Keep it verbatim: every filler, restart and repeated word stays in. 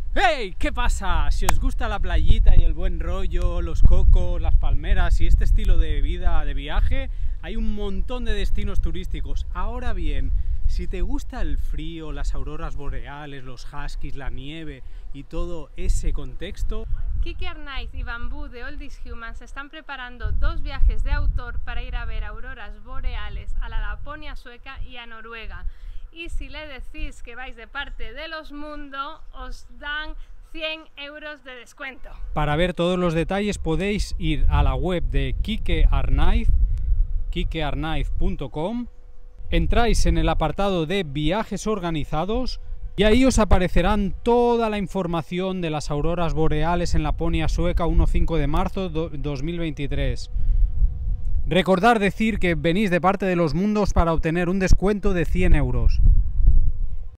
¡Hey! ¿Qué pasa? Si os gusta la playita y el buen rollo, los cocos, las palmeras y este estilo de vida, de viaje, hay un montón de destinos turísticos. Ahora bien, si te gusta el frío, las auroras boreales, los huskies, la nieve y todo ese contexto... Kike Arnaiz y Bambú de Oldies Humans están preparando dos viajes de autor para ir a ver auroras boreales a la Laponia sueca y a Noruega. Y si le decís que vais de parte de Los Mundo, os dan cien euros de descuento. Para ver todos los detalles podéis ir a la web de Kike Arnaiz, kike arnaiz punto com, entráis en el apartado de viajes organizados y ahí os aparecerán toda la información de las auroras boreales en Laponia sueca uno a cinco de marzo de dos mil veintitrés. Recordad decir que venís de parte de Los Mundos para obtener un descuento de cien euros.